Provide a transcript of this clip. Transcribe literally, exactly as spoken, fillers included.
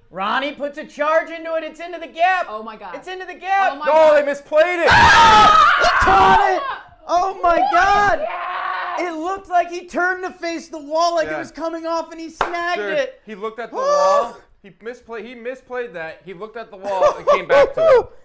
Ronnie puts a charge into it. It's into the gap. Oh my God. It's into the gap. Oh my No, God. they misplayed it. Caught it. Oh my God. Yes! It looked like he turned to face the wall like Yeah. it was coming off and he snagged Sure. it. He looked at the wall. He misplayed. He misplayed that. He looked at the wall and came back to it.